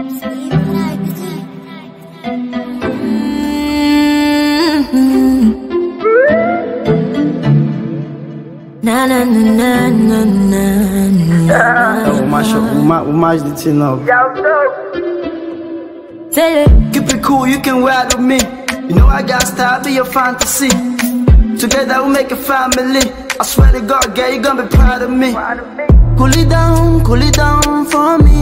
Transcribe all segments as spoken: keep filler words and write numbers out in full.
Na na na na na na. O macho, o ma, o mais de ti não. Keep it cool, you can ride with me. You know I got style, be your fantasy. Together we make a family. I swear to God, girl, you gonna be proud of me. Cool it down, cool it down for me.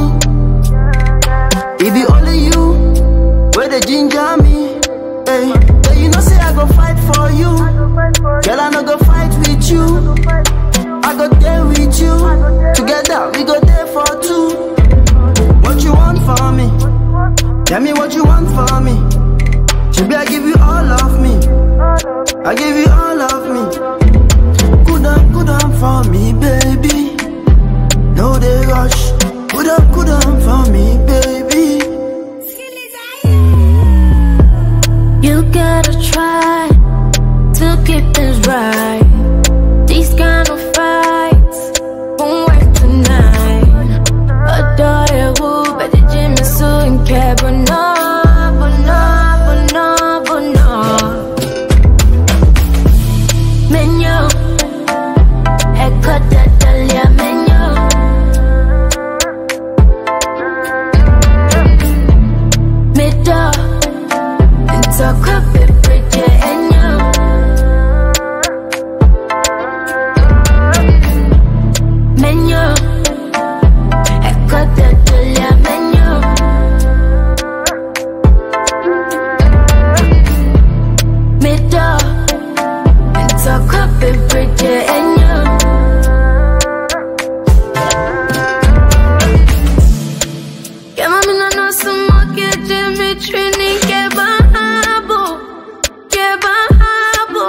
It be only you, where the ginger me. Hey, yeah, you know say I go fight for you. Girl, I no go fight with you. I go there with you. Together we go there for two. What you want for me? Tell me what you want for me. Should I give you all of me? I give you all of me. Good on, good on for me, baby. No they rush. Good on, good on for me, baby. You gotta try to keep things right. These kind of fights won't work tonight. Adore it, woo, but the gym is so incredible. No, but no, but no, but no. Menyo, ecco da talia menyo. Middle, into a carpet bridge and you. Menyo, ecco da talia menyo. Middle, into a carpet bridge and you. Que mami no no sumo que Jimmy Trini que babo, que babo.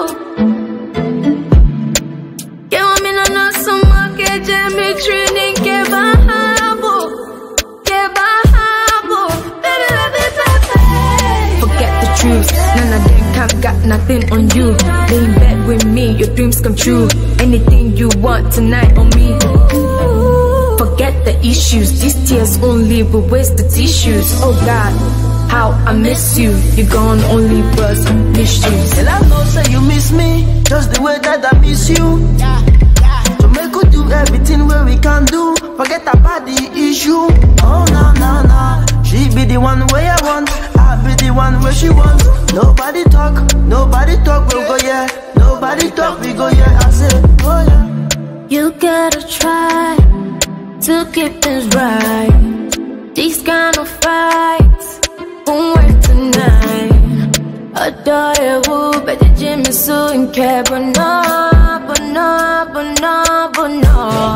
Que mami no no sumo que Jimmy Trini que babo, que babo. Baby, baby, baby. Forget the truth, none of them have got nothing on you. Lay in bed with me, your dreams come true. Anything you want tonight on me. Forget the issues, these tears only will waste the tissues. Oh God, how I miss you. You're gone, only buzz issues. And I know say you miss me, just the way that I miss you. To make you do everything where we can do. Forget about the issue. Oh no no no, she be the one way I want. I be the one where she wants. Nobody talk, nobody talk, we'll go yeah. Nobody talk, we go yeah. I say, oh yeah. You gotta try to keep things right. These kind of fights won't work tonight. Adore it, woo, but the gym is so incredible. No, but no, but no, but no.